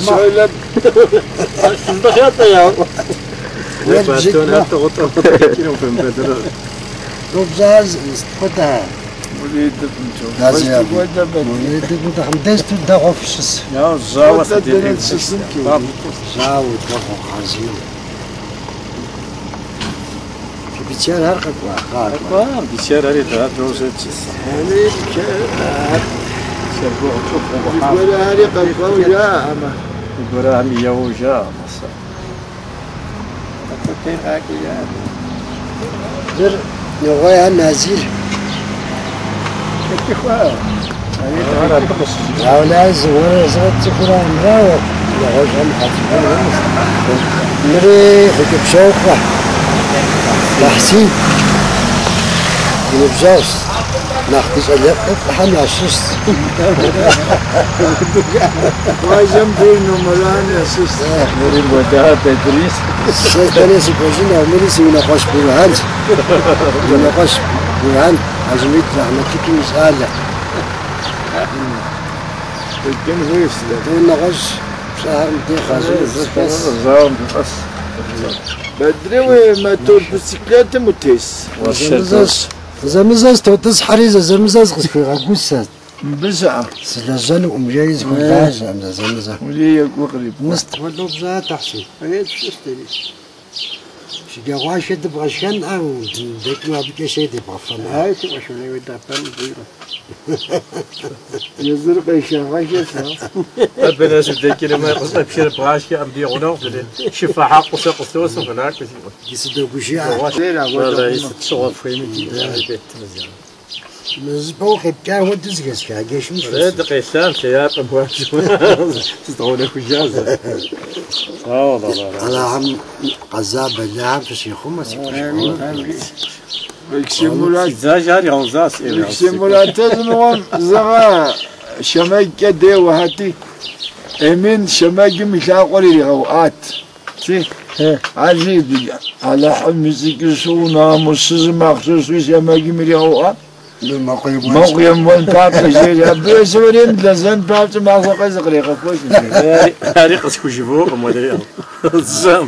شوية ضغط يا ربزاز استقطها وليد بنتو لازم وليد بنتو خمدست دغو في الشس يا زاوة تدير زاو دغو خازين في بيتيان هرقك واخار بيشار عليه ثلاث روزات هذه شربوه تشوفوا يقول هذه قلقوا جاء أما يقول عمي يوجا كيف هاكي جاء در نغوي النازير هؤلاء الزوار زغط تكرا مراوغ يغوش هم حتفهم مري حكب شوقة لحسين ينبزوس ناخدش أليق إفحام عشيش واجم بينو ملان يا سيست مري الوداع تدريس الشيطانية سيكوزين أو مري سيناقاش بيوهان يناقاش بيوهان عزميت رحمتك مسألة كان هو يسلم ناقاش شهر مدي خازن زاوم بس بدري ما تور بسكليت متيس زمزاز زمزاز توتس حريزة زمزاز في غاكوسات بزعة سلجان ومجايز كل زمزاز ولي مقرب مستقبل بزا تحسي هيك شفتني شي قواش تبغى شكن او ديك ما بك شي تبغى فما هاي تبغى شو لي ودا فن يزرق يشغل ربنا سيدك ما يقص بشير بغاش عم بيغنوا شفا حق وسقسوس هناك يسدو كشي والله يشغل في البيت مزيان مزبوخ بكا هو دزقس كا جيش مش رد قيسان سياق مواجه تدعون كجازة والله على عم قزاب اللعب في شيخو ما يكسمولات زاجاري غوزاس يكسمولات تزمون زغا شمايك دي وهاتي امين شمايك مشاقري غوات سي عزيز على حمزك سونا مسز مخصوص في شمايك مريغوات موقيم والباب تجري بس ورين لازم باب ما سقى زقريقه كويس تاريخ اسكو شوفوا مودري الزام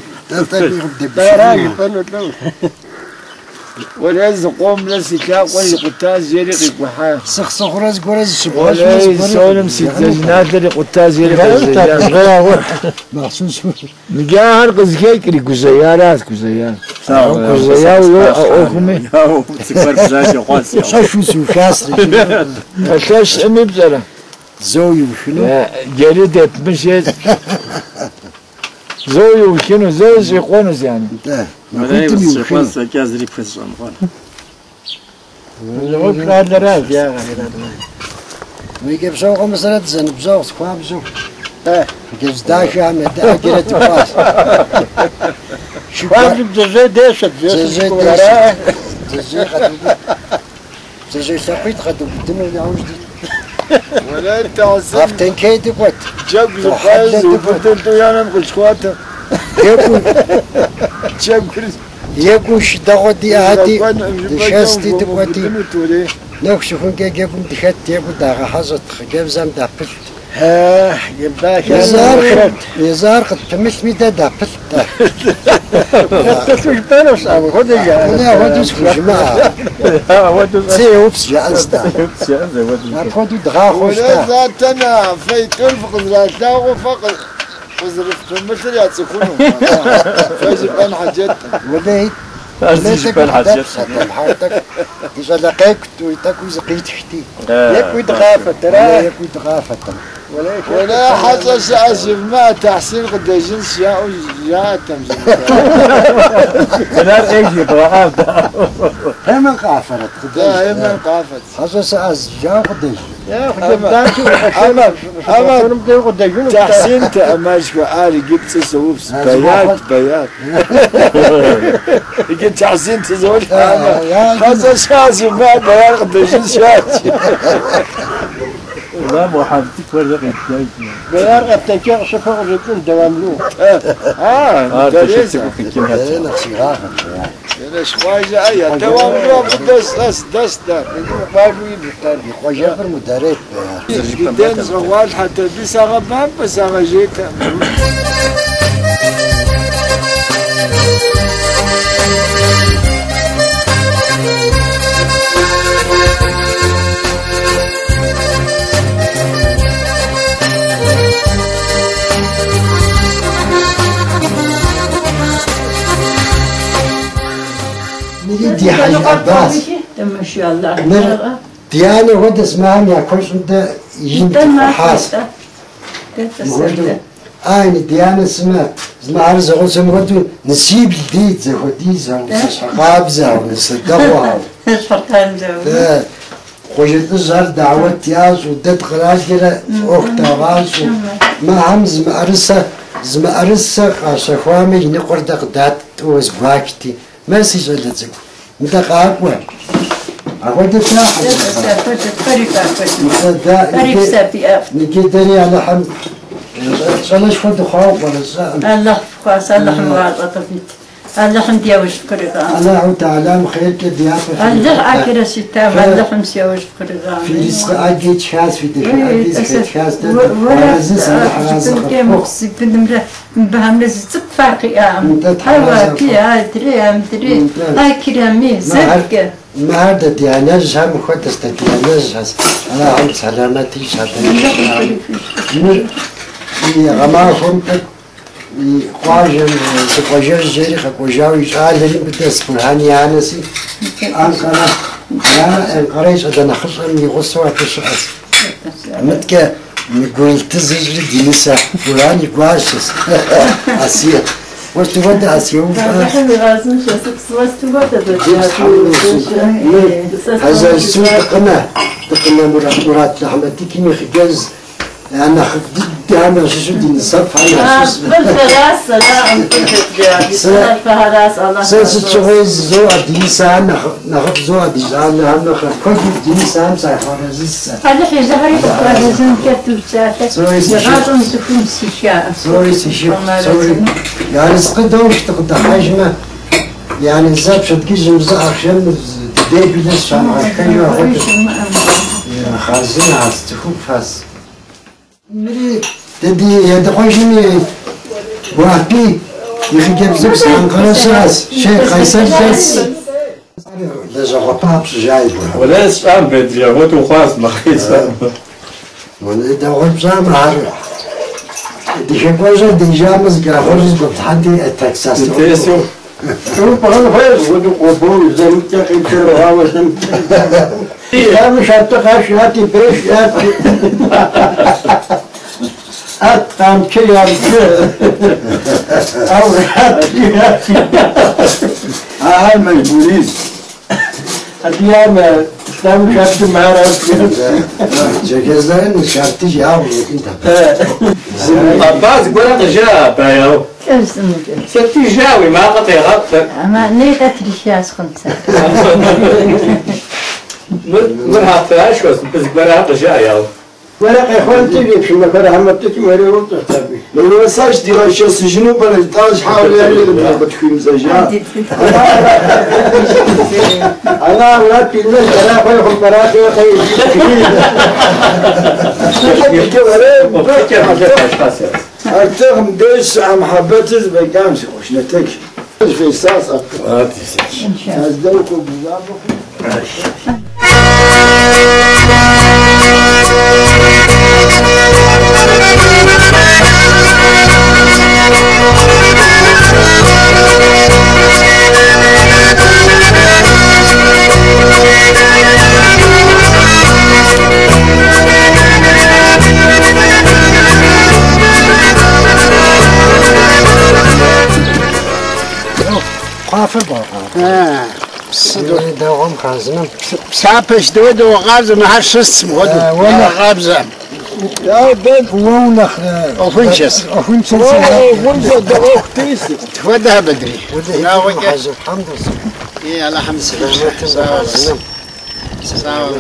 ولا زقوم لسكا قولي قتاز يري قحا سخ راس كورز شباش ولا سولم سيتزنات لي قتاز يري مخصوص نجاهر قزكي كري كزيارات كزيار كزيار اوكمي سكر بزاش قاسي شو سوكاس اكاش امي بزرا زوي وشنو جريدة مشيت زوي وشنو زوج يقونس يعني ما كنت بس كازري فسون لو كان راف يا غير ويجيب سوق مسألة زين بزوق سقام بزوق كيف زداش عم يتأكل تفاس شو واحد بزوج ديشت زوج سقيت خدو بدنا نعوج ولا انت عزيز عفتين كيدي قوت جاب زقاز وفتنتو يانا نقول شخواته يكون شدغو دي هادي دشاستي دبوتي نوك شوفون كي جابون دخات يبو داغا حزت خجاب زام دابل يبقى يزار قد تمت ميدا دابل تسوي بانوس ابو خد يا لا ودوس في جماعة سي وبس جالستا خدو دغا خوشتا ولا ذاتنا فايت الفق ذاتنا وفق وزرفت مثل يا تكونوا فايز بان حاجات وليت أزيج بان حاجات حالتك إذا لقيت ويتاكو زقيت حتي يكوي دغافة ترى يكوي دغافة ولا حتى سأسف ما تحسين قد جنس يا تمزيل لا ايجي بقى هم قافرت دائما قافت حتى سأس جا قديش يا أما تحسين تأماشك عالي جبت سووف بيات يجي تحسين تزول حتى سأسف ما بيان قد جنس لا مو حابتك ورقة الدايت بيار غفتك شفا غفتن دوام له ده ليس نفسي غافت أنا شخواجة أي توام دست ده قالوا يبقى خواجة مدارات جدًا زوال حتى بس أغبان بس أغجيتها دي حاجة عباس ما شاء الله ديانة ود اسمها يا كل شنطة يجيب حاس أنا ديانة اسمها عرض غوث مقدو نسيب الديد زي خديزة قابزة ونصدقها خوشت الزهر دعوة تياز ودد قراج كده أخت غاز ما هم زمأرسة قاسة خوامي نقرد قدات وزباكتي ما سيجلت زكو انت قاقوة أخوة تاحة نكيدني على حمد صلاش فد خوف ولا سام الله خاص الله مواطط فيك الله حمد يا وش كرقان الله تعالى مخير كديافة الله عكر ستام الله حمس يا وش كرقان في رزق أجيت شاس في دفاع أجيت شاس ولا كم خصك تدمر بهم لزق فرقي هوا فيها دري هاي كرامي زرق ما هذا ديانج هم خد استديانج أنا عم سلامتي شادي غما فهمت قاجم سقاجر جري خقوجاوي شال اللي بدس برهاني أنسي أنقرة يا أنقرة إذا نخش أن يغصوا في الشخص متك نقول تزجر دينسا برهاني قاشس أسيا وش تبغى أسيا نحن غازم شو وش تبغى هذا السوق تقنا مرات نحمتي كني خجز أنا خدت أنا شو دي نصف على أساس بالفراس لا أم بالفراس الله سلسلة شغل زو أدي سام نخ زو أدي سام نحن نخ كل دي سام سايفارزيس هذا في زهري فارزين كتب ساعة يغادون سكون سيشاء سوري يعني سقدهم تقد حجمه يعني زاب شد كيش مزاح عشان تدي بينس شام عشان يا خازن عستخوف فاس مري تدي يدخلني واحد يخجل زبس عن قرصاص شيخ قيصر جالس لازم غطاس جايب ولا اسفهم بدري هو تخاص ما خيسام ولا ده غبزام عارف دي شكوزة دي جامز جرافوز بتحدي تكساس تيسو شو بقول فاز ودو قبول زي ما تاخد كده وزن يا مش هتخاش هاتي بريش هاتي أتقام كي أو هاتي هاي مجبورين اليوم إسلام شرط معرف جاكزين شرطي جاو أنت عباس قولك جاء بايو ستي جاوي ما قطع غطر أما نيقة ريشاس خمسة مرها فاش بس قولك جاء ياو ورق إخوانتي في مكان حمدتك مريوم تحتبي لو مساج دي غشة سجنو بلدتاج حاول يعني بتكون زجاج أنا ولاد بينا أنا أخوي خمرات وخي أرتهم ديش عم حبتز بيقامش وش نتك في ساس أكتر أزدوكم بزابكم قافل بقى دوام خازنم سابش دودو غازم هالشس مغدو ولا غابزة يا بنت ونخ أوفنشس أوفنشس أوفنشس دوخ تيس تفدها بدري لا وجه الحمد لله إيه على حمد سلامة سلامة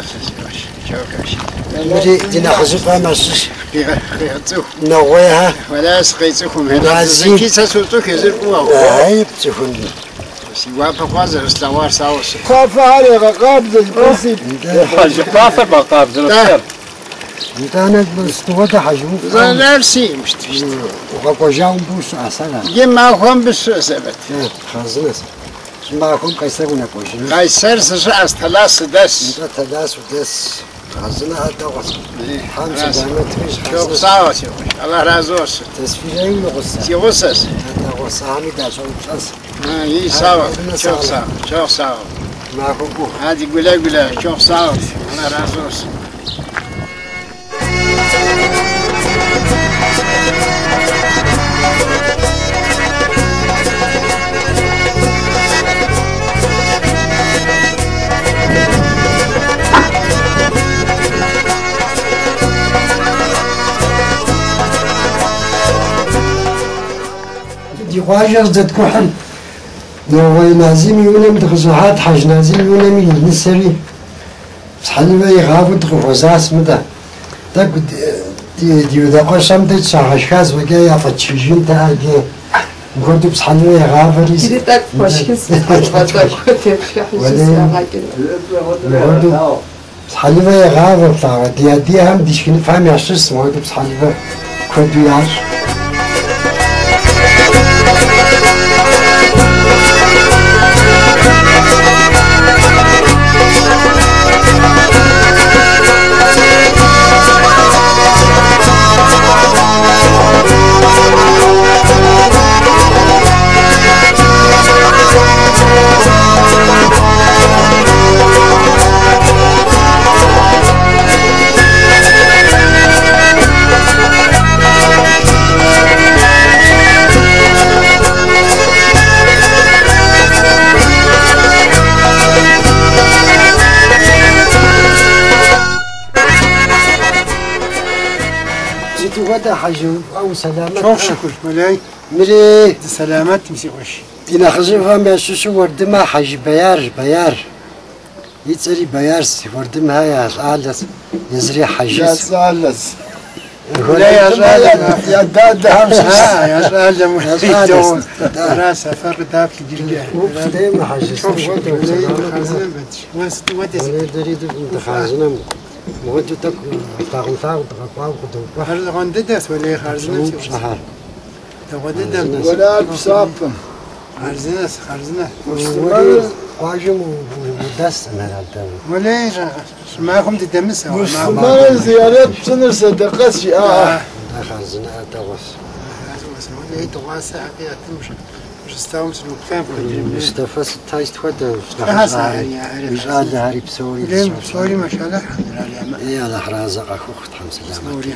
مري دينا خزف أنا سش خيطو نويها ولا سقيتكم هنا زكي ساسوتو كيزرقوا هاي بتكون سيوابا خوازة استوار ساوس خاف عليه قابض البسيط قافة بقابض الخير انت انا استوى حجم نفسي مشتفشت وقوجاهم بوش عسلا جمع خوان بالسوء سبت خازنس معكم قيسرنا قوجنا قيسر سشع استلاس دس انت تداس ودس خازنا هذا وصل خمسة دامت فيش شوف ساوس الله رازوس تسفيري ولا سي غسس هذا وصامي دا شو بس هي ساوس شوف ساوس شوف ساوس معكم بو هذه قولا شوف ساوس الله رازوس واجر زد كحل نوي نازم يونم دغزوحات حاج نازم يونم ينسري بصحل يغابو دغوزاس مدا دا دي دا قشام دي شاهشكاز وجاي فتشيجين تا دي نقول بصحل يغابري كده تاك فاشكس نقول بصحل يغابر تا دي هم ديشكن فهم يعشس نقول بصحل كودو يعش ودا حاجة أو سلامات شوف شكر ملاي مري سلامات تمسي وش دينا خزيفة ما شو وردما حاج بيار يتسري بيار سي وردما يا آلس يزري حاجز يا سالس ولا يا زلمة يا داد همس يا زلمة محيطون راسه فرق دافك جرجع دايما حاجز شوف شكر ملاي خازن بدش وانس ودس أنا دريد أنت خازنا مودو تك تاعون تقاو كدو هل غنددس ولا خارزنا شهر تغدد ولا بصابم خارزنا واجم ودس أنا هذا ولا معكم تدمس مش ما زيارات سنر صدقات شيء خازنا هذا وس ولا يتواصل حقيقة مش استومس المكان مصطفى ستايست ودا مش قال هاري بسوري ليه سوري ما شاء الله الحمد لله يا الله رازق أخوك حمس سوري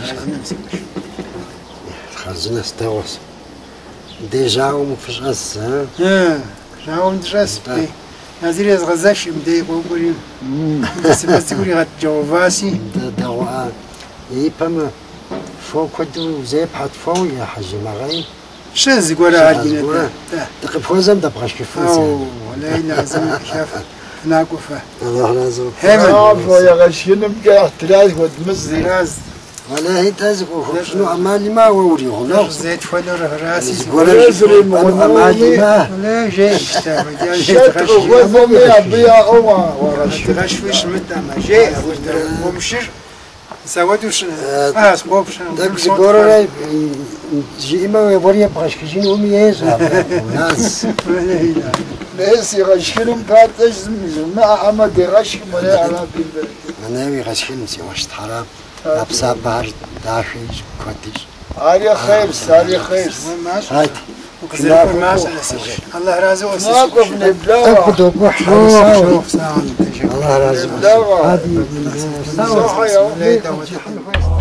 خازنا استوس ديجا ومفش أس ها راهم درس بي نازل غزاش مدي قولي بس تقولي غات جوافاسي دواء يبما فوق كدو زي بحط فوق يا حاج مغاي شاز قولا عادينا تقف فوزم دبغاش كيفوز ولا لازم شاف ناقفه الله رازق عفوا يا غشين بقى احتراز ودمزي راز ولا هي تازق شنو عمالي ما وري لا زيت فلو راسي ولا يزري عمالي ما لا جاي شات وفم يا بيا أوما وغش تغشوش متى ما جاي ومشير سوادوش بوبش داك زغورة جي ما وري باش كيجين وميز ناس ناس يغشكلهم كارتش ما عمد يغشك ولا على بالبلد انا يغشكل مسي واش حرام ابصا بار داشيش كوتيش علي خير سالي خير هاي الله رازق ناقف نبلاوة اكدو بوح شوف ساعة الله رازق نبلاوة هذه صح يا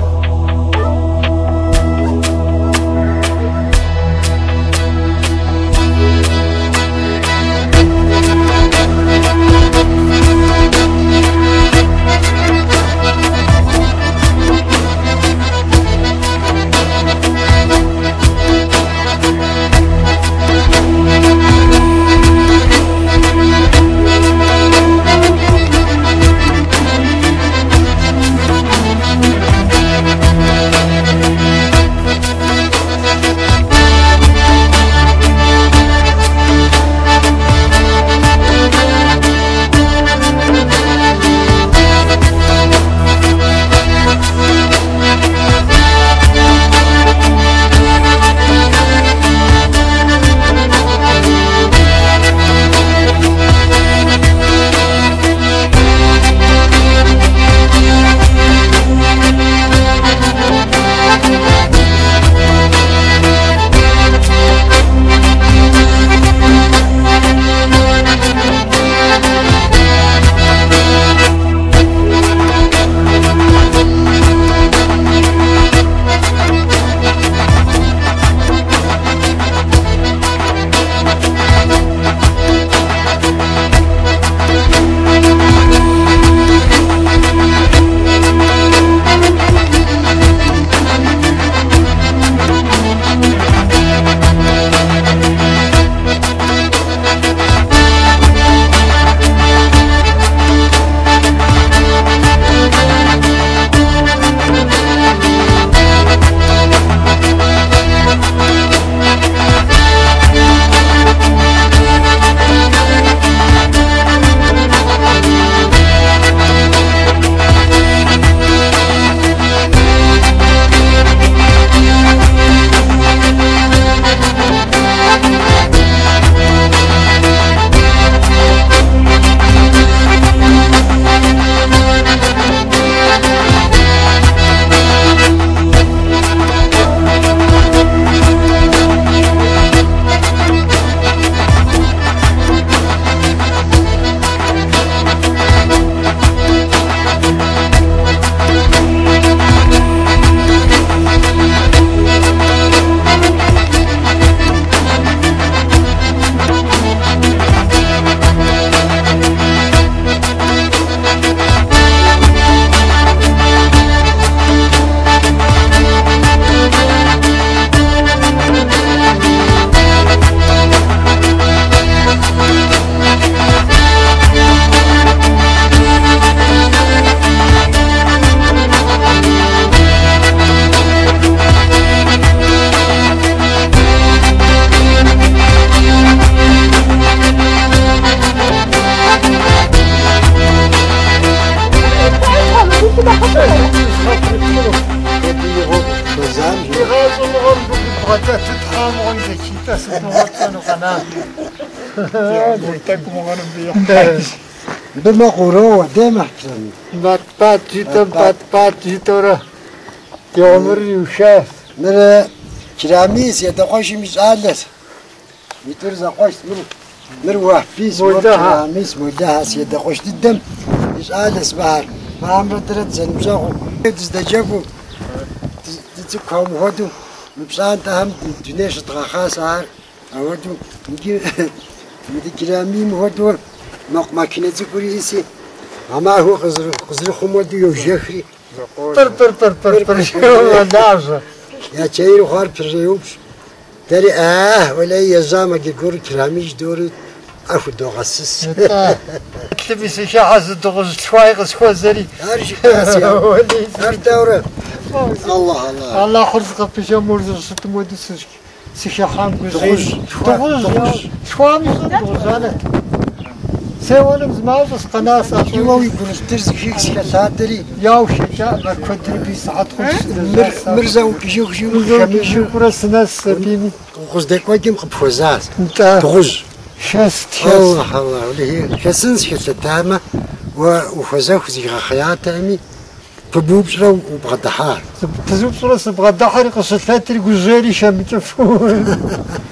أنا مرتكم غنم بما قروة دائما حسن بات جيتورا يومرني وشاف مر كراميس يتقوش مش عادس يتور زقوش مر وحبيس كراميس مدهس يتقوش الدم مش عادس بحر ما عمر ترد زن بزاقو تزدجاقو تتكهم هدو مبسان تهم دنيش تغاخاس عار هدو نجي مدي كراميم هدو ماكينة تكوري إيسي أما هو خزر خمودي يوجخري بر شو دارجة يا تشير خار بريوبش تري ولا يزام كيقول كراميش دوري أخو دوغسس تلبس شاحز دوغز شوي شوي زري هرش هر دورة الله خرزق بيجامور زرت مودس سيشاحان كوزي دوغز شوي دوغز أنا سوالم زماوس قناص يواوي برسترز شيك ساتري ياو شيكا ما كنت بي ساعات مرزا وكيجو شميشو كراس ناس بيمي وخز داك واجم خبفوزاز انت تغز شاست الله وليه كسنس كتامة وخزاو خزيغا خياطة أمي فبوبشرا وبغدحار تزوب صورة بغدحار قصتات الجزاري شامتفون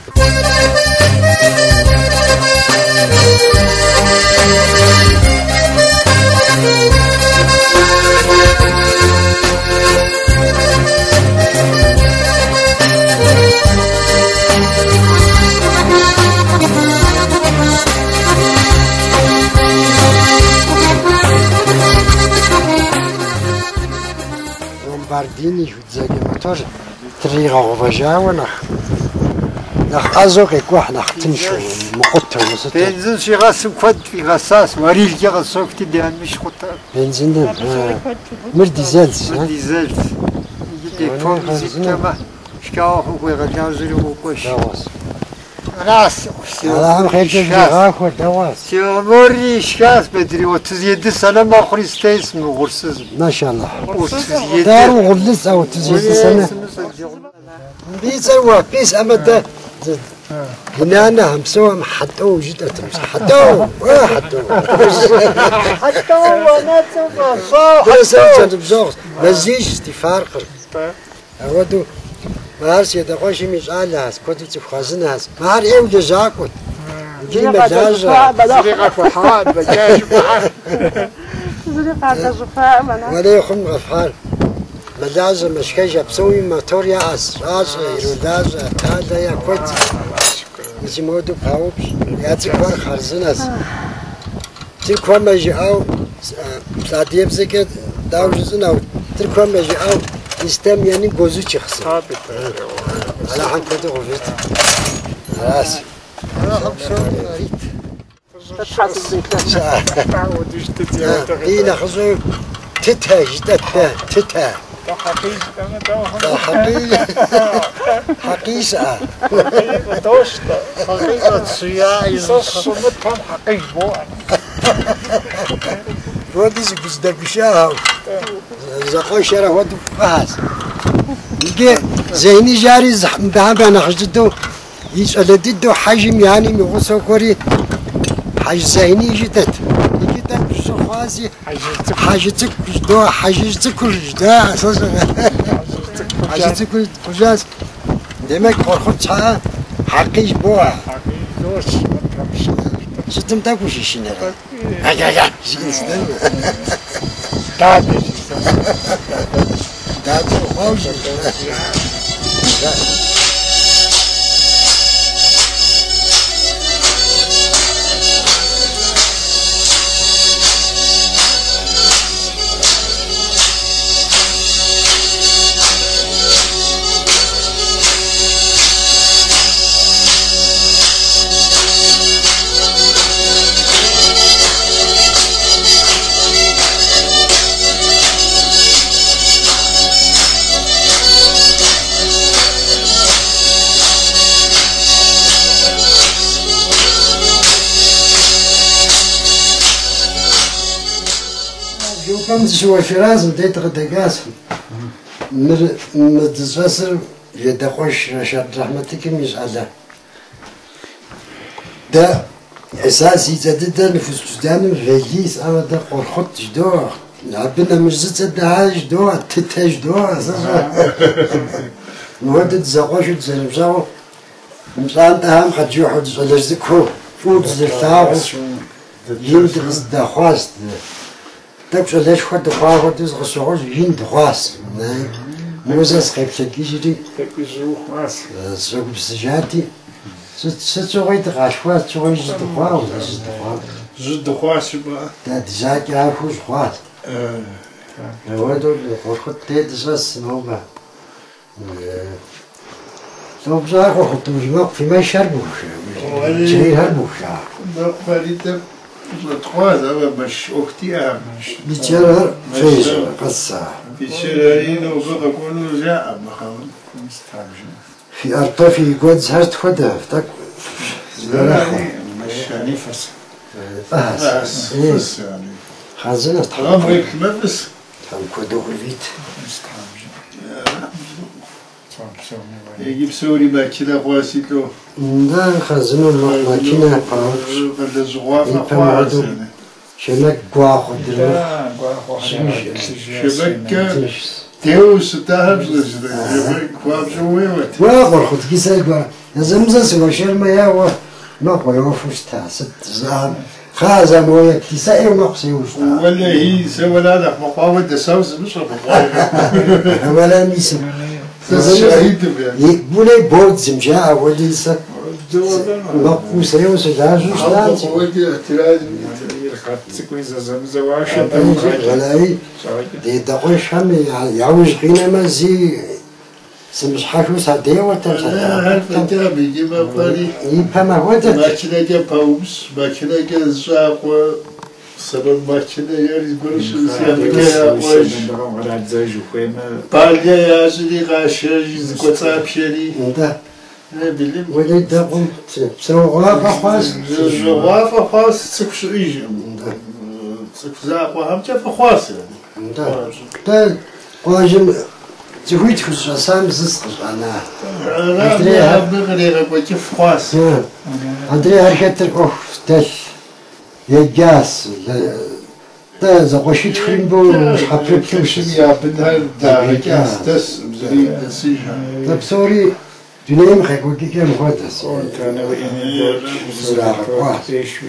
بارديني وتزاقي موتور تريغا غفجاوة نخ أزوقي كوح نخ تنشو مقطة ومسطة بنزين شي غاسم كود في غساس وريل كي غسوك تديان مش خطة بنزين دم مر ديزلز ديزلز يجي فوق زكما شكاو خوي غجاو زلو وكوش راس الله خير جزاك خير دواس سيموري شكاس بدري وتزيد سنة ما خريستيس مغرسز ما شاء الله وتزيد دار وغلس أو تزيد سنة بيسوا بيس أمدا هنا أنا همسوا حطوا جدا تمس حطوا أنا تبغى بس أنت بزوج مزيج استفارق أودو ما هرس يدقوش مش على كنت تفخزنا هس ما هر إيه وجزاكم جينا بداجة زريقة فحال بجاج فحال زريقة جفاء منا ولا يخم غفار بداجة مشكجة بسوي موتور يا أسراج يروداجة هذا يا كوت مش مودو باوبش يا تكبر خرزنا هس تكبر ما جاءوا ساديم زكاة داوجزنا تكبر ما جاءوا يستم يعني جوزو تشخص على حن كده غفت راسي دينا خزو تتها جدتها تتها حقيقة حقيقة صياعي صمتهم حقيقة بوع وديز بزدر بشاها زقو شرا ودو فاس يجي زيني جاري زحم بهم أنا خجدو يسأل ديدو حجم يعني مغصو كوري حج زيني جدت يجي تبشو خوازي حاجتك دو حاجتك كل جدا حاجتك كل جاز دمك خرخت شا حقيش بوا ستم تاكو شيشنا هاكا شيشنا دادو خوش كنت شو شراز بديت غدقاس متزفسر يدقوش رشاد رحمتك مش على ده أساسي جديدا نفوس جدام فيجيس أنا ده قرخت جدوه لعبنا مش زت ده جدوه تتج جدوه نودد زقوش زلمزاو مزان تهم قد يحد زلزكو فوت زلتاو يندرس ده خواست تبش ليش خد خواست تزغسوش يند خواست موزس خيبت كيجري تكوزو خاص سوق بسجاتي ستوغيت غاشواس توغي جد خواست جد خاص بقى ده دجاج عارفوش خواست هوادو قرخت تيد زاس نوبا لو بزاق وخطو جماق في ما يشربوش جاي هربوش بقالي تخواز أما مش أختي مش بيتشرر فيش قصة بيشرارين وبقى كونوا جاء مخاون مستعجل في أرطفي قد زهرت خده فتك مش يعني فس فهس فس يعني خازنة غمرك ما بس تهم كودو الفيت مستعجل يجيب سوري ما كذا خواسيت له ده خازنة الماكينة قاوش بل الزغوافة خواس شمك قواخو دلو شبكة تيوس تاهب شبك قواب شويوت واقر خد كيسا قوا يزمزا سوا شرما ياوا نقوى يوفوش تاسد زام خازا مويا كيسا ايو نقصي وشتا ولا هي سوى لادح مقاوة دساوس مش مقاوة ولا ميسم شهيد يعني بولي بود زمجا ولي سا نقوس ايو سجاجو شتانسي ودي احتراج ولاي دي دقوش هم يعوج قينما زي سمش حاشو سادية هل فترة بيجي ما باري يبهم هودا ما كنا جا باوس ما كنا جا زاق سبب ما كنا ياري برش سيابكا وش باليا يا زلي غاشر زكوتا بشري ده بلي ولي دقم سو غافة خاص غافة خاص تكش إيجي تكش زاق وهم جا خاص يعني ده واجم تهويت خش سام زسخ أنا أنا بغري كيف خاص أدري هركت الأوف تش يجاس ده زقوشي تخرين بو حبيب كمش يا بنها دارك أستس بزري نسيجها ده بسوري دنيا مخيك وكي كم خدس كان وإيمين زراعة قواس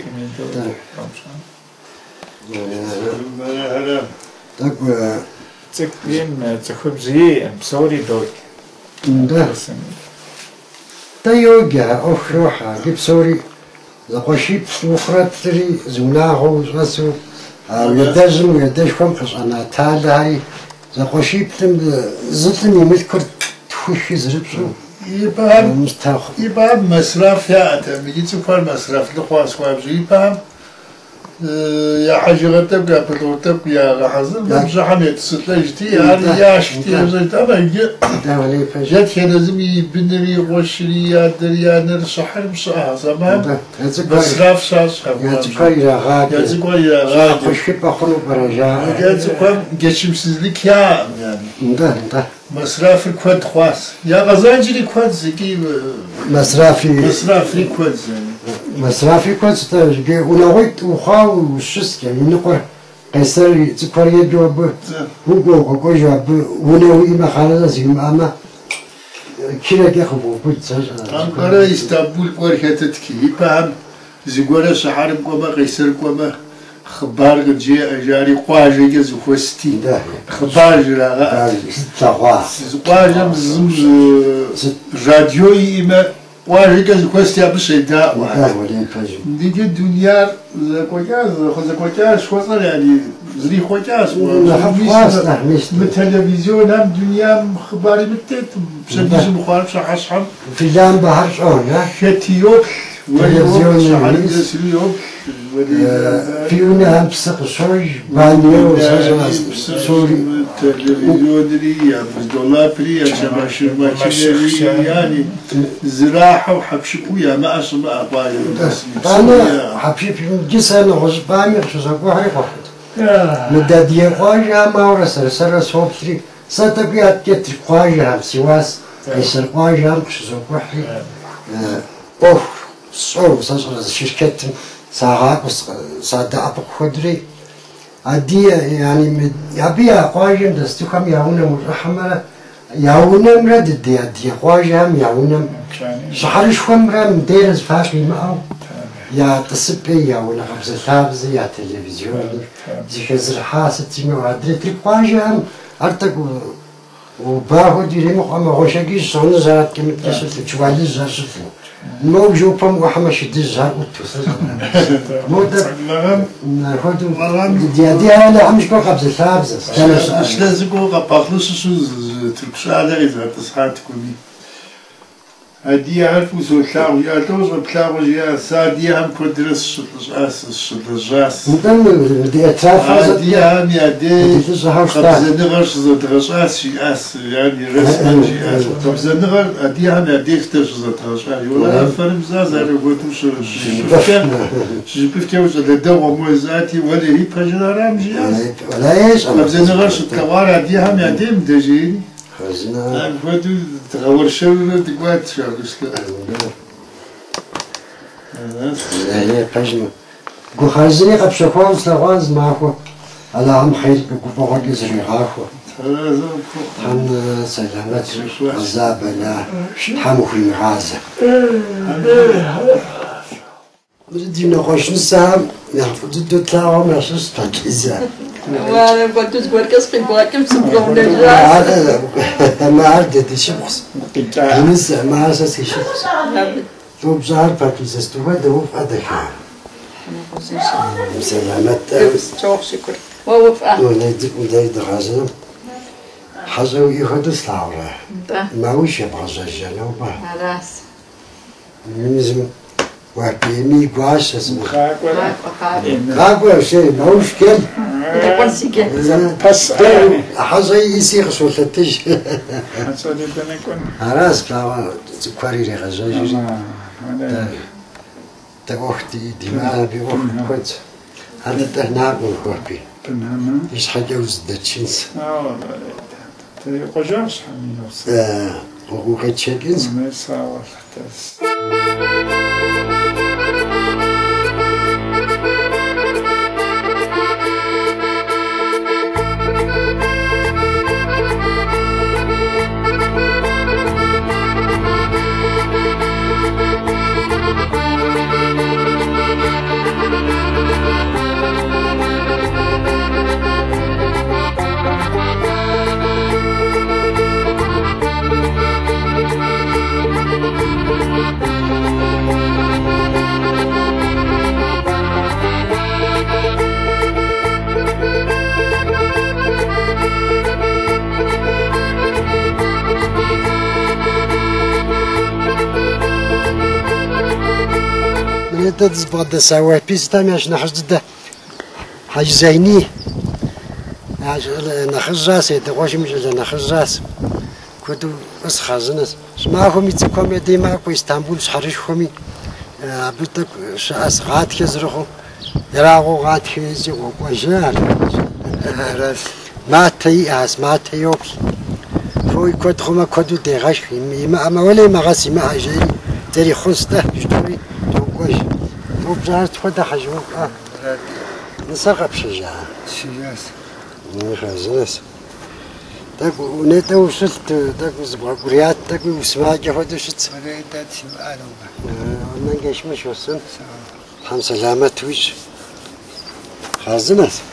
تقوى تكلم تخبزي بصوري دوك ده ده يوجع أوف روحة جيب سوري زقوشي بسوخرة تري زوناهو زغسو يدجم ويدج كم خش أنا تالهاي زقوشي بتم زتني مذكر تخشي زربسو يبقى مستاخ يبقى مصرف يا تبي تفعل مصرف لخواص وابجي يبقى يا حاجة غتب يا بدورتب يا حزن بمشي حميد ستلاجتي يعني يا شتي زيت أنا ده ولي فجأة جات كان لازم يبنري وشري يا دريا نرشحر مصاها زمان مصرف شاش يتكوي يا غادي زكوي غادي خشي بخلو برجاء يا زكوي جشم سزلك يا يعني ده مصرف الكود خواص يا غزانجري كود زكي مصرافي مصرف الكود يعني مصرافي كنت تجي ونويت وخاو وشست يعني نقر قيصر تكفر يجوب هو جواب ونوي ما خالد زي ما كنا كيخبو بيت أنقرة إسطنبول وركتتكي يفهم زيقورة شحر قوما قيصر قوما خبار جاري قواجه جز خوستي خبار جرا تغوا قواجه زمز راديو إما قواجه جز خوستي أبشيدا ولي فجأة ديجي الدنيا زكوكاز خوصر يعني زري خوكاز بالتلفزيون هم دنيا خباري بتت بسديس مخالف شحشحم في جنب بحر شون شتيوب تلفزيون شحال يسريوب في هنا بسق شوي بانيو سوري التلفزيون دي $5 بري شباشر ماكينري يعني زراعة وحبشبو يا ما أسمع باي أنا حبشي في جسنا غزباني شو زقوا هاي واحد مدة قواجه ما ورسل سر صوبتري ستبيات كت قواجه هم سواس يسر قواجه هم شو زقوا هاي أوف صور شركة ساعات ساعات أبوك خدري عادي يعني يبيع قايم دستكم يعونا مرحمة يعونا مرد دي قايم يعونا شحال شو مرام ديرز فاشي معه يا تصبي يعونا خبز ثابز يا تلفزيون زي كذا حاسة تيمي وعدري قايم أرتك وباخد يريمو أما غوشاكي صون زارت كم تكسر تشوالي زارت مو جوبهم وحمش الدزار وتوصل مودا ناخذ دي أنا عم شكون خبز الخبز اش لازم قباخلص شو تركش على إذا تصحى تكوني هدي عارفو سوشاو يا توز بلاو يا سادي هم كدرس الجاس مدام دي أتراف هدي هم يا دي خبز نغرش زدرس أس يعني رسم جاس خبز نغر هدي هم يا دي اخترش زدرس ولا فرم زازر وقتوش شجبف كيوش لدوا موزاتي ولا هي بجنارام جاس ولا إيش خبز نغرش الكوار هدي هم يا دي مدجين خزنا فادو تغور شل تقوات شاغش لا هي قجمة قو خازني قب شكوان سلغاز معكو على عم خير بقوبا كزري غاكو حن سلامات عذاب لا حمو في مغازة بدي نخش نسام يحفظ تطلعوا من أساس تكيزة وانا قلت تقول كسقي بواكم سبقهم للجاس ما عرفت شخص نسا ما أساس شخص تو بزار فاكيزة استوى دوف هذا سلامات شوق شكر ووفاء ولاد غازة حزو يهدو سلاورة ما وش يبغى جنوبه خلاص منزم وبيمي قاش اسمه خاك خاك شيء ما هوش كل تقول سيكي بس حظي يسيق سولتش حصل بنكون راس بلا كواري غزاجي تاختي دماء بوقت كنت هذا تهنا بالكوبي بنهما ايش حاجه وزدتشنس قجاش حمي وقوقت شكنس ما صار تاس تزبط سوا بيستا ماش نحجز ده حاج زيني نخرج راسي تقواش مش نخرج راس كنت بس خازنس معكم يتكم يدي معكم اسطنبول شحرش خمي بدك شاس غات كزرخو يراغو غات كيزي وقجال ما تي اس ما تيوب فوي كنت خما كدو دغاش ما ولا ما غاسي ما جري تري خصته جدوي توقش وبزارت خد حجوك نسقب شجاع سياس خازنس تاكو ونتا وصلت تاكو زبغا قريات تاكو وسماجة خدو شت وليدات سمعانو وننقش مش وصل حم سلامة ويش خازنس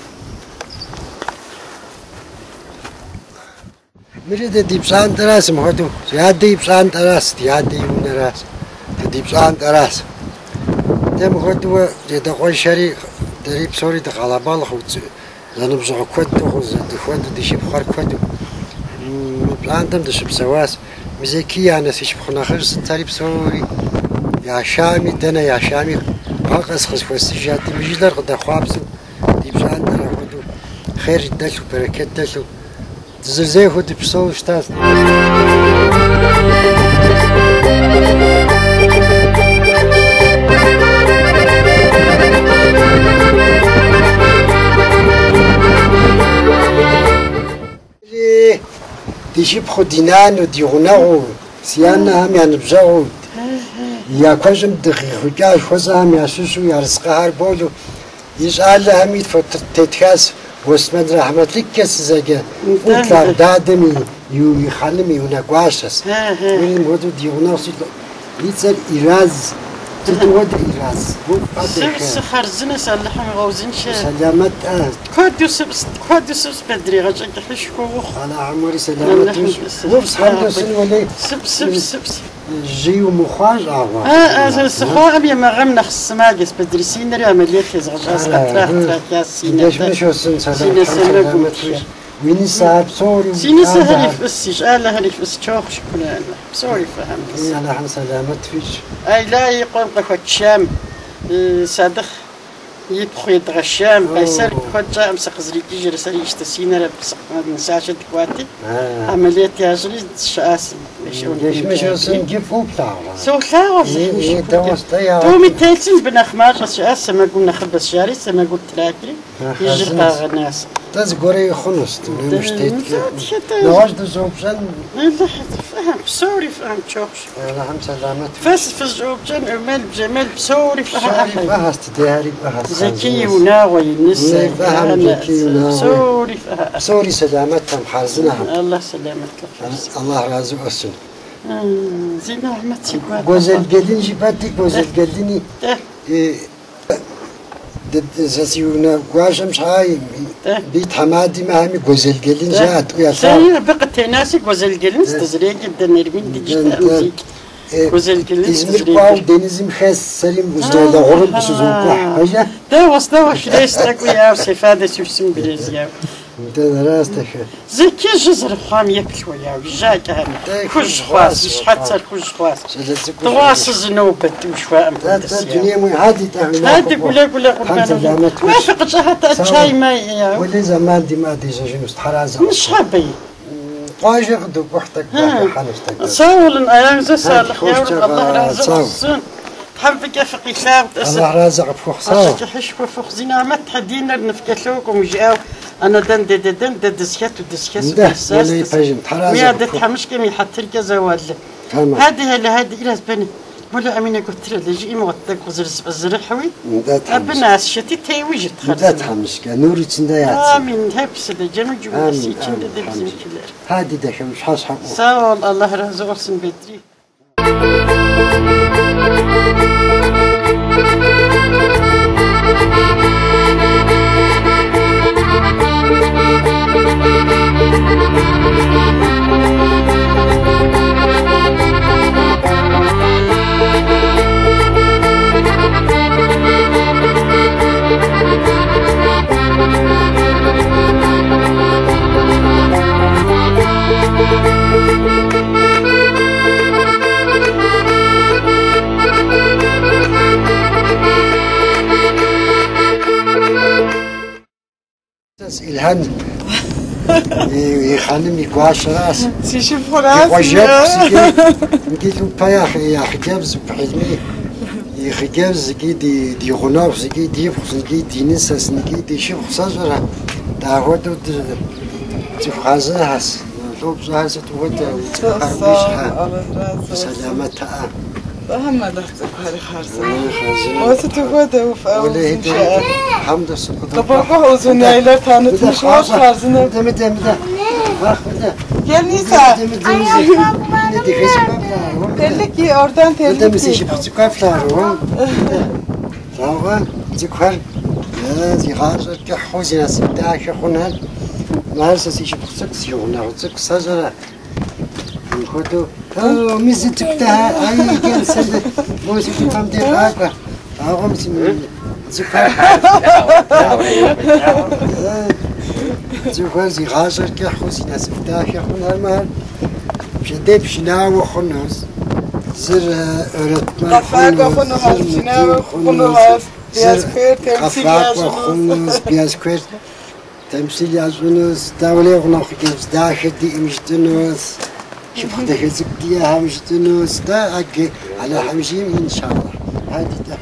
مريد دي بسان تراس مهدو زيادة بسان تراس زيادة يون راس دي بسان تراس تم خدو جدا قوي شري دريب سوري تقلبال خود زنب زع كود خود دخود دشيب خار كود بلاندم دشيب سواس مزكي أنا سيش بخنا خرج تريب سوري يا شامي دنا يا شامي باقس خس خس جاتي مجدر قد خوابسو دي بسان ترا خدو خير دلو بركة دلو زي خود بسوا شتاس تجيب خدينان وديغناغو سيانا هم يعني بجاغو يا كوجم دقيق وجاش وزام يا سوسو يا رزقها بولو يسأل هميد فتتكاس واسمد رحمة لك كسزاجة وطلع دادمي يخلمي ونقواشس وين ودو ديوناس يتصل إيراز تتود إيراز خرزنا سلحم غوزين شيء سلامت كود يوسف بدري غجك حشكو على عمري سلامت وبس حمد سن ولا سب جيو مخاج سخوة أبي ما غمنا خص ماجس بدري سينري عمليات يزغج أسقط راح سينا ليش مش وصل سلامت وين صعب سوري سينا سهل فسيش ألا هلك فس شوخ شكونا سوري فهم أنا حن سلامت فيش أي لا يقوم قفك شام صادق يبخو يتغشام قيسر خد أمسك زريكي جرسر يشتسينا لبس نساشة كواتي عمليات ياجري شاس ليش مش وصل جيفو بتاعه سو لا تومي تيلسين بنخمار بس شاس ما قلنا خبز شاري سما قلت تراكري يجرقا الناس تزقري خنص مش تيت نواش دزوبشن لا فهم سوري فهم تشوفش أنا هم سلامت فاس في الزوبشن عمال بجمال سوري فهم بهست دياري بهست زكي وناوي النساء سوري فهم سوري سلامتهم حازنهم الله سلامتك الله رازق أسن زين أحمد جوزل قدين جبتي جوزل قديني زسيونا قواشم شاي بيت حمادي ما هم جوزل قدين جات ويا سير بقت ناسي جوزل قدين استزري جدا نرمين ديجيتال موسيقى جوزل قدين إزمير قاو دينزم خاص سليم وزدولا غرب بسوزوكو حاجة دوش ليش تقوي أو سفادة سوسم بريزيا انت راستك زكي جزر خام ياكل ويا وجاك هم كوش خواس مش حتى كوش خواس تواصل زنوبة وشواء الدنيا مو عادي تعمل هادي قول قربان وافق حتى الشاي ما ولا زمان دي ما دي جنوس حرازة مش حبي طاجة غدوك وحدك حنفتك صول ايام زي صالح يا رب الله رازق تحب كيف قيساوت الله رازق بفوق صاو حشبه فوق زينا ما تحدينا نفكتلوكم وجاو انا دن دسكات ودسكات ولا يفجم حرازق يا دت حمش كم يحط لك زوال هذه الى بني ولا امينه قلت له جي موتك وزر حوي ابنا شتي تيوجت خلاص حمش نوري تنديات امين هبس ده جمع جمسي تند دبزم كلر هادي ده مش حاصحق سوال الله رزق ورسن بدري الهند يخانم يقواش راس سيشوف راس وجاب نقيت له يا حجابز بحلمي يخجابز دي غناو زكي دي بخزنكي دي نساس نكي دي شيف خصاجرة تعودوا تفخازها لوب زهاز تود وتخربشها سلامتها أهم دفتك هذه خارزة وستفوده وفاء حمد السقط طبقه وزنا إلى كانت مشواش خارزة متى gel Nisa. Tellik ki oradan tellik. Burada mısın şimdi çıkaflar o? Tamam, çıkar. Zihar ki huzina da ki hunan. Maalesef işi bıçak siyona bıçak sajara. Kodu. Mizi çıktı ay gel sen de bu işi tam diye bak. Ağam için çıkar. زوجة زغاجر كحوزنا سفتاح يخون المال شديب شناو وخنوس زر أردمان قفاق وخنوس شناو وخنوس بياسكوير تمثيل وخنوس بياسكوير تمثيل يازونوس دولي غنوخ كيف داخل دي مجدنوس شوف داخل زكتيا همجدنوس دا أجي على حمجيم إن شاء الله هادي دا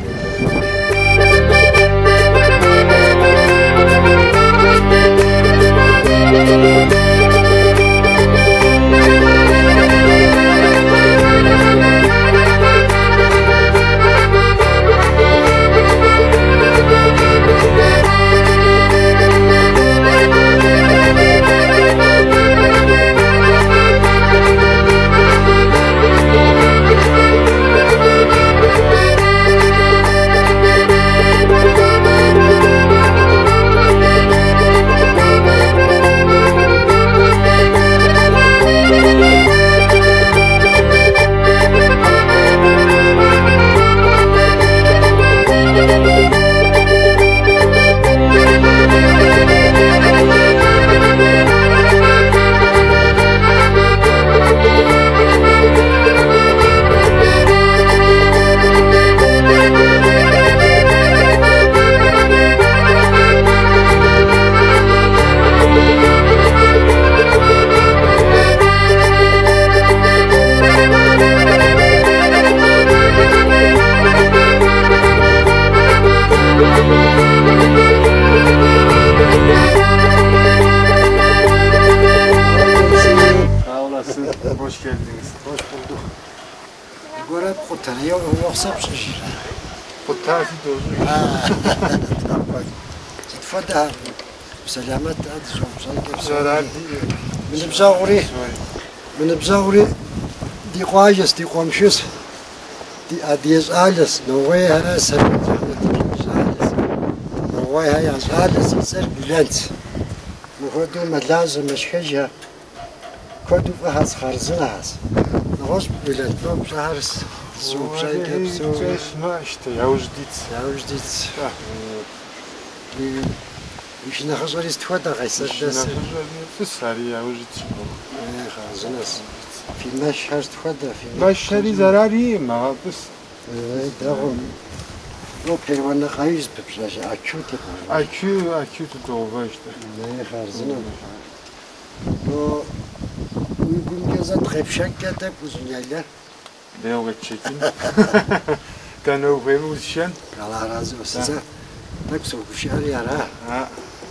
geldiniz. Hoş bulduk. Göre kurtarıyor, yoksa bir şey. Kurtarıcı dozu. Tfadal. Selamet hadi çok Zarar değil. من بزوري دي قواجس دي قمشس دي أديز آلس نوعها سبب نوعها يا آلس يصير بلانت وهدو ملازم مش حاجة كدو فهز خرزناس نغش بلانت لو بشهرس سوق شيء كبسو ما işte yavuzdiç. يوجدت مش نخزر استفادة غيسر داس Fısari yavuzdiç. خرزناس في مشهر استفادة في Başları zararı mı? Biz داغم لو بيروانا خايز ببلاش أكيوتي akü doğru işte. ne خرزنا لو uygun gezet hepşek getek uzun yaylar. Ne o geçekin? Kanı koymu düşen. Allah razı olsun. Tak soğuk şehir yara. Ha.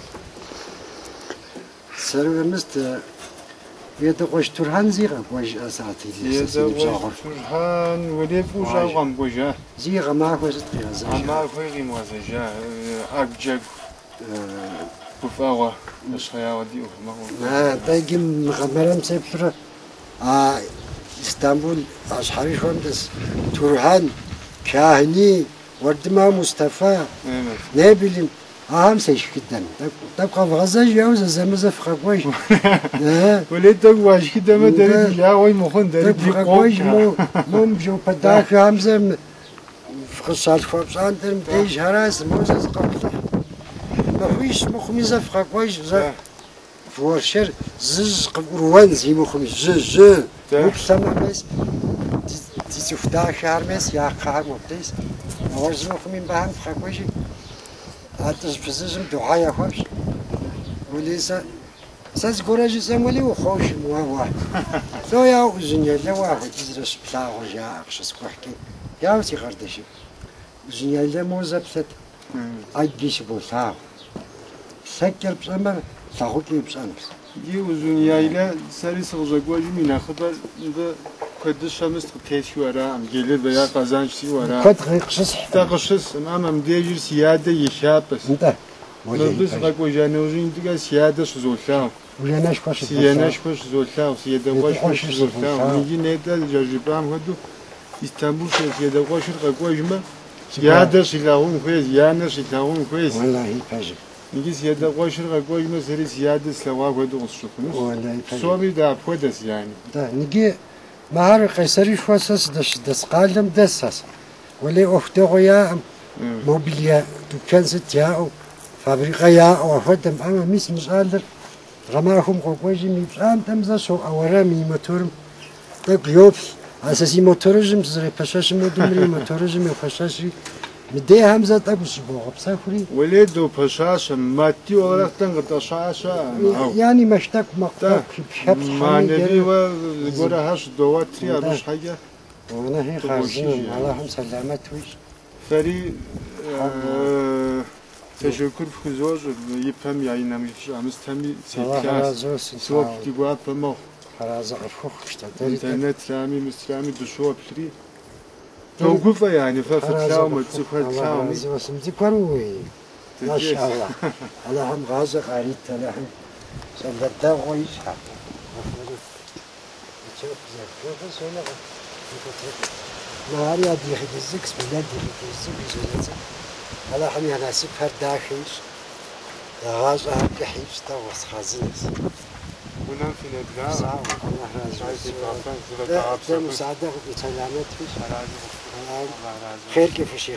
Servemiz de yedi koş Turhan ziga koş asatili. Yedi Turhan ve bu javgam boja. Ziga ma koş tıyaza. Ama koyayım vazaja. Akcak. Bu fawa. Aşağıya vadi o. Ha dayım kameram sepra. İstanbul Aşhari Şondes Turhan Kahini Vardima Mustafa Evet. ne bileyim aham seçkiden. Tabqa vazaj yavuz zemze fıkhoş. Öyle de vajki deme deri ya oy muhun deri bir fıkhoş mum jo padak hamzem fıkhsal fıksan derim değiş haras mozaz qapta. Bahiş mukhmiza fıkhoş za Vorşer zız qurwan zi mukhmiz zız. Muksama bes تفتح شهرمس یا خواهر مبتیز نوازم خمین به هم خواهی آتش پسشم دعای خوش ولی ساز گرایش زم ولی و خوش مواه تو یا زنیا لواه جزرش بلاغ یا عکس کوهکی یا وسی خردشی زنیا لموزب ست عیبیش بوساق سکر بسام ساخوکی بسام Ye uzun yayla seri sıkılacak vacım yine kadar da kadışamız teşvara gelir veya kazançlı var ha. Kadışız. Takışız ama diyecek siyade yaşapız. Da. Biz bak vacane uzun diye siyade sözolta. Uyaneş baş. Siyaneş baş sözolta. Siyade baş sözolta. Yine de cacibam hadu İstanbul siyade baş vacıma. Siyade silahun koyuz, yani silahun koyuz. Vallahi pajı. Nigis yada qoşur qoyma seri ziyade slava qoydu olsunuz. Sobi da podes yani. Da nigi mahar qaysari şwasas das qalım dasas. Wali oftoya mobilya dükkan sit ya fabrika ya o fadam ama mis misaldir. Ramahum qoyji mi antamza so awara mi motorum. Da glop asasi motorizm zre pasashim dumri motorizm pashashi Midye Hamza takusu bu hapsafuri. Veli do paşaşa maddi olaraktan gıdaşaşa. Yani meştak maktak hepsi manevi ve göre haş dovatri arış haya. Ona hi khazin Allah'ım selamet wiş. Feri teşekkür fuzor yipem yayınlamışız temi Allah razı olsun. Çok dibat pamo. Razı afuk işte. İnternet rami mislami duşu apri. Doğufa yani fafatlav mı sıfatlav mı? Allah razı zikruy. Maşallah. Allah'ım gazı qarit talahım. Sen de koyuş ha. Çok güzel. Profesyonel. Nahar ya diye hizzik bilad diye hizzik Allah'ım ya nasip her dahiş. Gazı hakiş da wasxazınız. Bundan finedla. Sağ ol. Allah razı olsun. Da müsaade ve selamet fiş. خير كيف شيء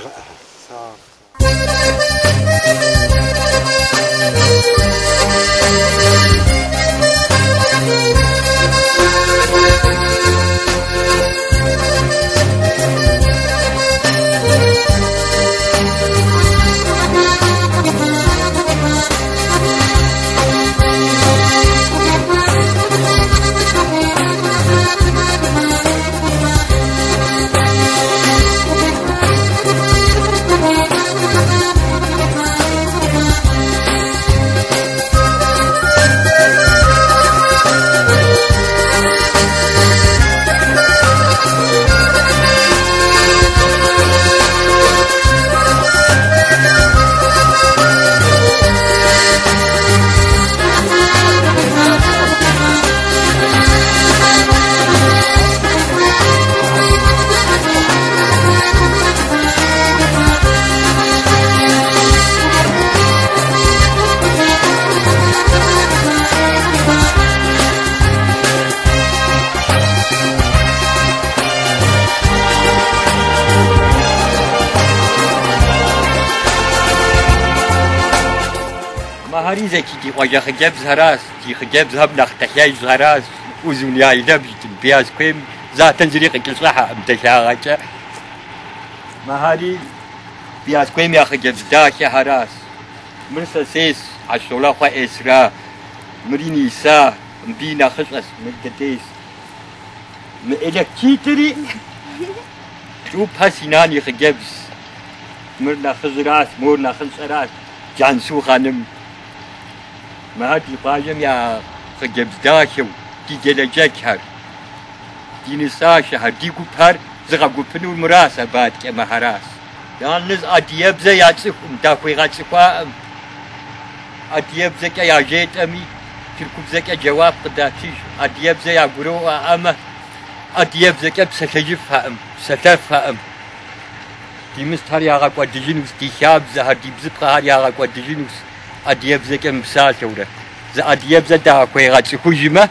مهدي زكي دي وجه خجاب زهراس دي خجاب ذهب نختحياج زهراس وزوني عيدا بجتن بياز كويم ذات تنزريق كل صحة امتشاغاك ما هذه بياز كويم يا خجاب زداك يا هراس مرسا سيس عشولا خوا إسراء مريني إساء مبينا خصص مجدتيس مئلك كيتري شوف هاسيناني خجابس مرنا خزراس مورنا خنصراس جانسو خانم ما هادي باجم يا خجابس داشو دي جلجاك هر دي نساش هر دي قبهر زغا قبنو المراسة بعد كما هراس يالنز أدياب زي ياتسفهم داكوي غاتسفاهم أدياب زكا يا جيت أمي تركب زكا جواب قداتيش أدياب زي يا برو أما أدياب زكا بسكجفهم ستفهم دي مستهر يا غاكوا دجينوس دي شاب زهر دي بزبقهر يا غاكوا دجينوس أدياب زكا مسال شورة زا أدياب زا داكوي غاتسفو جمع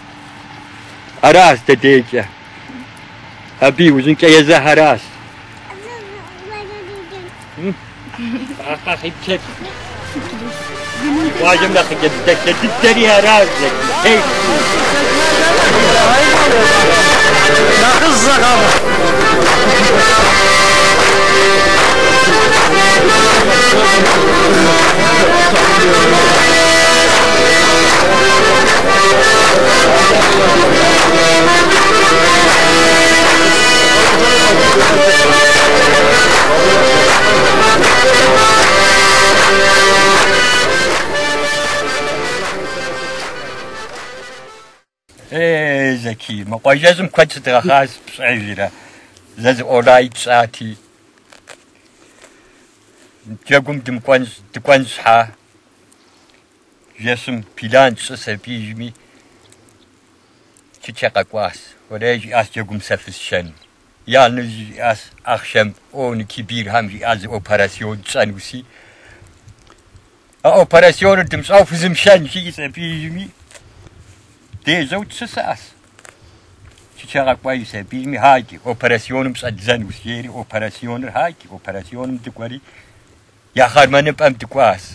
أراس تديجا أبي وزنك يا زهراس أخي بشك واجم لك جدك تدري راسك كيف لا خزة إيه زكي ما قايزم كنت تغاز بسعيرة زاز أولاي تساتي جاكم تكونز حا جسم بلان سسبيجمي تشاقا قواس ولاجي أس جاكم سفسشن يا نجي أس أخشم أون كبير هم جي أز أوبراسيون تسانوسي أوبراسيون تمساو في زمشان شي سبيجمي دي زوج سساس تشاقا قواي سبيجمي هاكي أوبراسيون مسأجزان وسيري أوبراسيون هاكي أوبراسيون متكواري يا خارمان بأم تكواس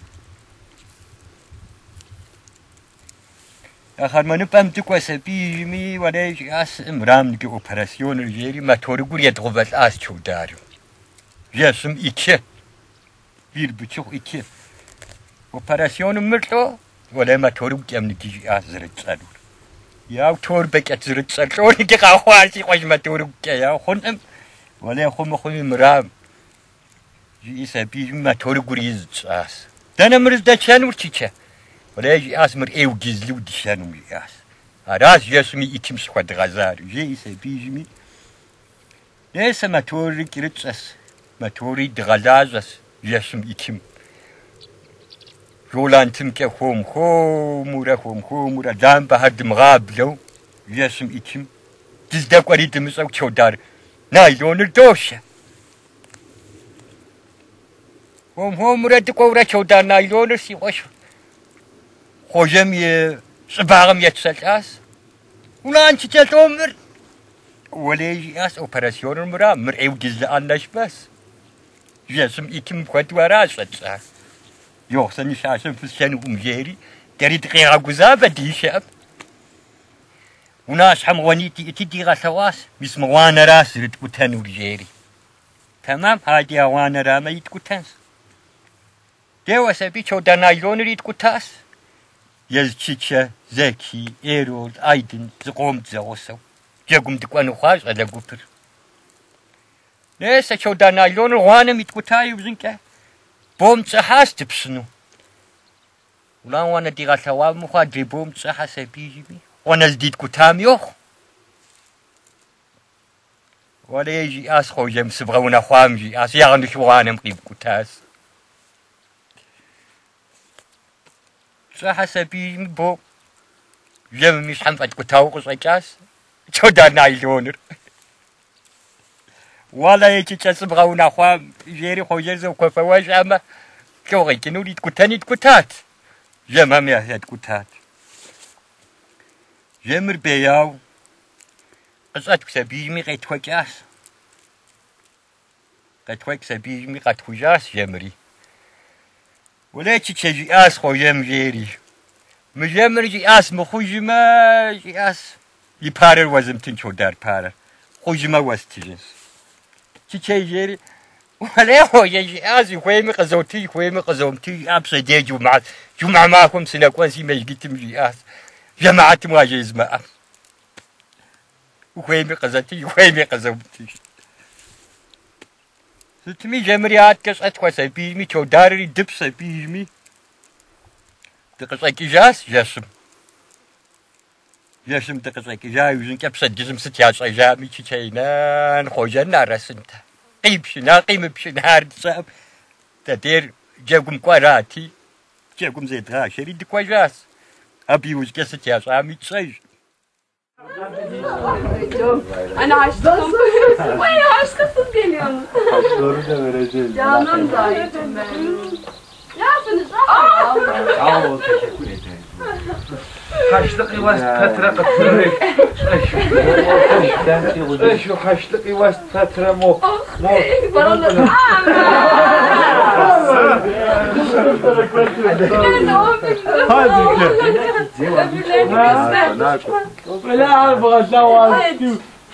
يا خارمان بأم تكواس بيجمي وليش أس إمرام نكي أوبراسيون الجيري ما تورقول يدغبت أس شو دارو جاسم إيكي بير بتشوخ إيكي أوبراسيون مرتو ولا ما تورق يم نكي أس زرت سالور يا تور بك زرت سالور نكي قاواسي خوش ما تورق يا خونم ولا خون مرام جيسا بيجمي ما تورقول يزتاس دانا مرز دا شانور تيشا ولا يجي اسمر ايو جزلو دي شانو ياس هراس جاسمي ايكم سخواد غزار جيسا بيجمي ليسا ما تورق يرتساس ما توري دغلازاس جاسم ايكم رولان تمكا خومورا دام بهاد مغابلو جاسم ايكم تزداك وريد مساو تشودار نايلون الدوشة هم مراد قورا شودار نايلون سي وش خوجم صباغم يتسلس ولا انت تلتومر ولا يجي اس اوبراسيون مرا مرعيو جزء الناش بس جاسم ايكم كنت وراس فتسا يوصني شاشم في السنو مجيري تريد غير غزابة دي شاب وناس حمغانيتي تدي غسواس بسم وانا راس رتبوتان وجيري تمام هادي وانا راما يتكوتانس ديوا سبي شودا نايلون ريد كوتاس يزتشيتشا زكي ايرول ايدن زقوم تزاوسو جاكم تكوانو خاش على قفر ليس شودا نايلون وانا ميتكوتاي وزنكا بوم تسحاس تبسنو ولا وانا دي غسوا مخادري بوم تسحاس بيجيبي وانا زديد كوتام يوخ ولا يجي اس خوجم سبغونا خوامجي اس يغنش وانا مقيب كوتاس صح سبي بو جم مش حنفت كتاو قصاص شو دا نايلونر ولا يجي تسبغونا خوام جيري خوجز وكفواش اما شو غيكنو لي تكوتاني تكوتات جمام يا تكوتات جمر بياو قصات سبي مي قيتوكاس قيتوك سبي مي قاتوجاس جمري ولا تشجي آس خويم جيري مجمر جي آس مخوجما جي آس يبارر وزمتن شو دار بارر خوجما وستجنس تشجي جيري ولا هو جي آس خويم قزوتي خويم قزومتي أبس دي جمعة معكم سنة كوانسي مجيتم جي آس جماعة مواجهز ما وخويم قزوتي خويم قزومتي ستمي جمريات كسات خواسي بيجمي شو داري دبسة بيجمي تقصي كيجاس جاسم تقصي كيجا يوزن كبسة جسم ستياس أجامي تشينان خوجنا رسنت قيبشنا قيمبشنا هارد صعب تدير جاكم كواراتي جاكم زيت غاشري دكواجاس أبي وز كستياس عامي تسيج أنا عشتكم وين عشتكم اليوم Haçları da vereceğiz. canım dayıcım benim yapınız Sağ ol teşekkür ederim حشتق يواس فترة قتلك شو حشتق يواس فترة مو ولا عارف غشاوة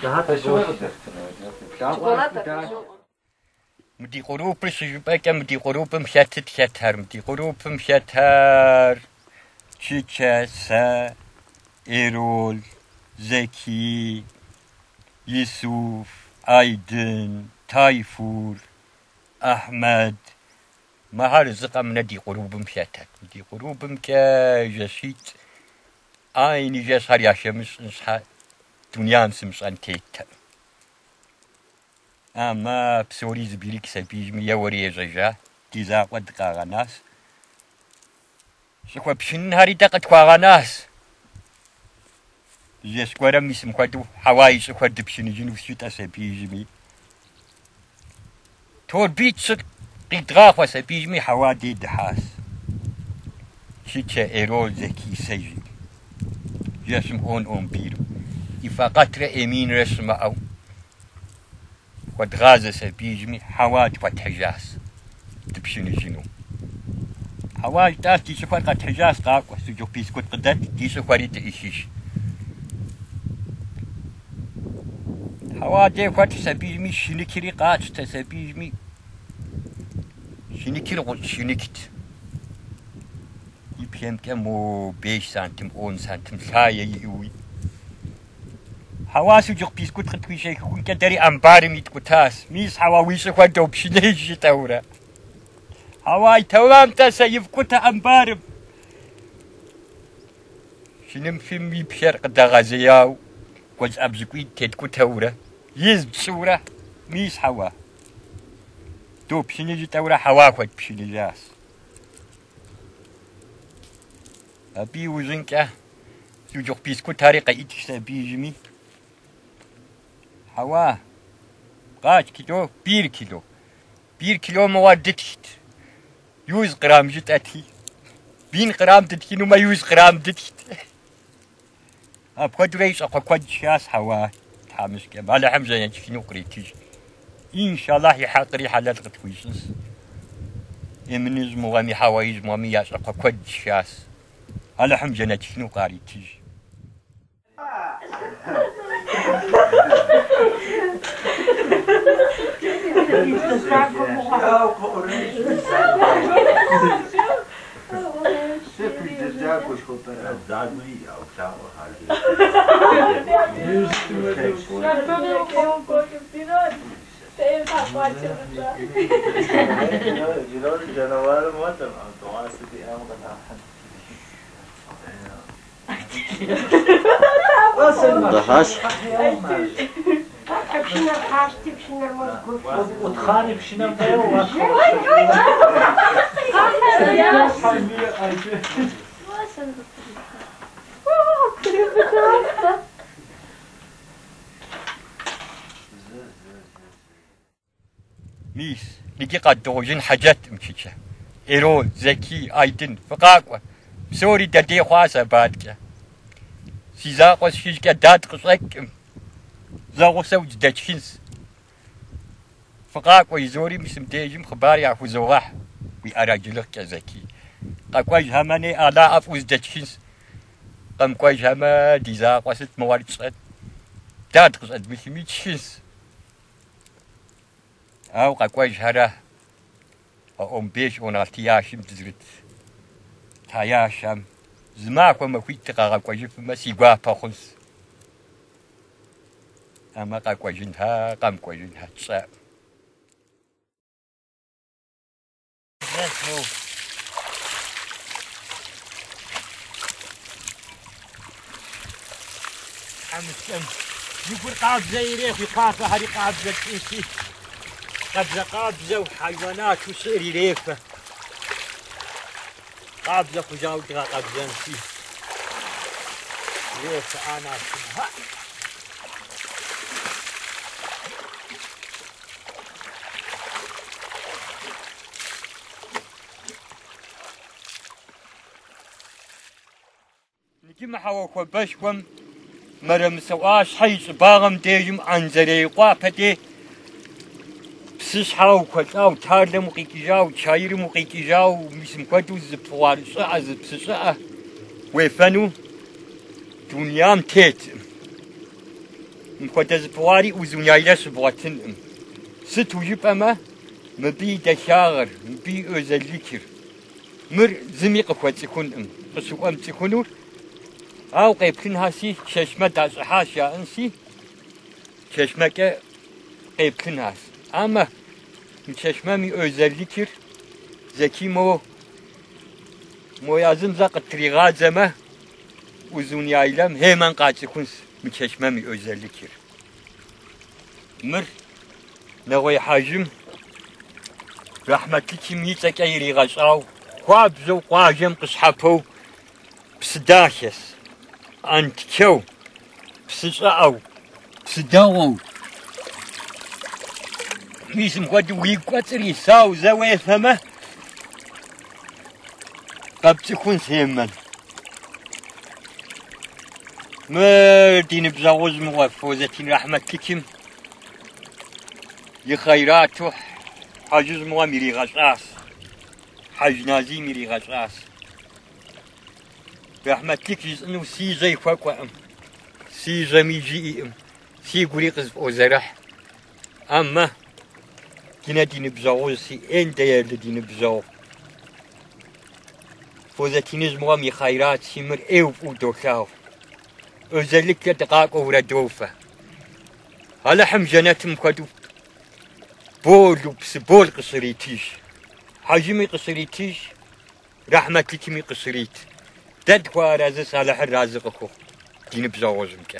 مدي غروب الشباك مدي غروب مشاتت شاتر مدي غروب مشاتر تشيتشاسا إيرول زكي يوسف أيدن تايفور أحمد ما هارزق من دي غروب مشاتت مدي غروب مكا جشيت آيني جاس هاريا شمس نصحى دنيا نسمس أنتيتا أما بسوري زبيلك سبيج ميا وريه جاجا تيزا قد قاغناس شكوا بشن هاري دقت قاغناس جسكورا ميسم قدو حواي شكوا دبشن جنوب سويتا سبيج مي تور بيت سك قيدغاخوا سبيج مي حوا دي دحاس شيتشا إيرول زكي سيجي جسم هون بيرو إفاقاتر إمين رسم أو ودغازة سبيجمي حواج فتحجاس تبشين الجنو حواج تاس دي سفر قد حجاس قاقوة سجو بيسكوت قدات دي سفري تأشيش حواج فتح سبيجمي شنكري قاتش تسبيجمي شنكري غل شنكت يبهم كمو 5 سنتم 10 سنتم ثايا يوي حواسو جوق بيسكوت خطوي شيء كون كدري أمباري ميتكوتاس ميس حواويش خوا دوبشنيش تورا حواي توام تاسا يفكوتا أمبارم شنم في مي بشرق دغازياو قوز أبزكوي تدكو تورا يز بصورة ميس حوا دوبشنيش تورا حوا خوا بشنيجاس أبي وزنكا سو جوق بيسكوت تاريقا إتشتا بيجمي حوا قاش كيلو 1 كيلو مواد دتشت يوز غرام جت أتي 20 غرام دتشي نما يوز غرام دتشت أبغى دريس أقوى شاس حوا تحمس كم على حمزة ينشفينو قريتيج إن شاء الله يحقري حالات قتويسنس إمنز مغامي حوايز مغامي ياس أقوى شاس على حمزة ينشفينو قريتيج وتخاني بشنا مطيو ميس نجي قد دوجين حاجات مشيشة إيرول زكي أيدن فقاقوة سوري دادي خواسة بعدك سيزاقوة شيشكا داد قصك زاقو سوج داتشينس فقاقوة يزوري مسم ديجم خباري عفو زواح ويأراجلك زكي قاكواج هماني ألا أفوز دتشينس قمكواج هما ديزا قوست موارد صد داد قصد بسمي تشينس أو قاكواج هرا أم بيش ونالتياشم تزرت تاياشم زماكو مكويت قاكواج فما سيقوا بخنس أما قاكواجنها قمكواجنها تصاب يقول قابزة يريخ يقافة هذه قابزة إنسي قابزة وحيوانات وسير يريفة قابزة خجاوتها قابزة إنسي يريفة أنا اسمها نجي محاوكوا بشكم مرم سواش حيش باغم ديجم عنزري قافتي بسش حاوكوا أو تارد مقيكي جاو تشاير مقيكي جاو مسم كدو زبوار ساعة زبساعة وفنو دنيام تيت مكوتا زبواري وزنيايلا سبواتن ست وجب أما مبي دشاغر مبي أزليكر مر زميق خواتكون قسو أم تكونور أو قيبكن هاسي ششمة داس حاشا أنسي ششمة قيبكن هاس أما ششمة مي أزليكر زكي مو يازم زاق الطريقات زما وزوني عيلم هيمان قاتكونس من ششمة مي أزليكر مر نغوي حاجم رحمتك ميتك أيري غشاو قابزو قاجم قصحبو بسداشس أنتكو بسجاو بسداو ميسم قد ويقوتري ساو زوي فما قد تكون سيمن ما دين بزاوز موفوزتين رحمتكم يخيراتو حاجز موا ميري غشاس حاج نازي ميري غشاس رحمتك جزء سي زي فاقوام سي زميجي سي قريق وزرح أما كنا دين بزاوز سي إن ديال دين بزاو فوزتينيز موامي خيرات سيمر إيوف ودوشاو أزلك دقاق وردوفة هلا حمجنات مكدو بولو بس بول قصريتيش حجمي قصريتيش رحمتك مي قصريت دد خوارز صالح الرازق خو دين بزاوزمك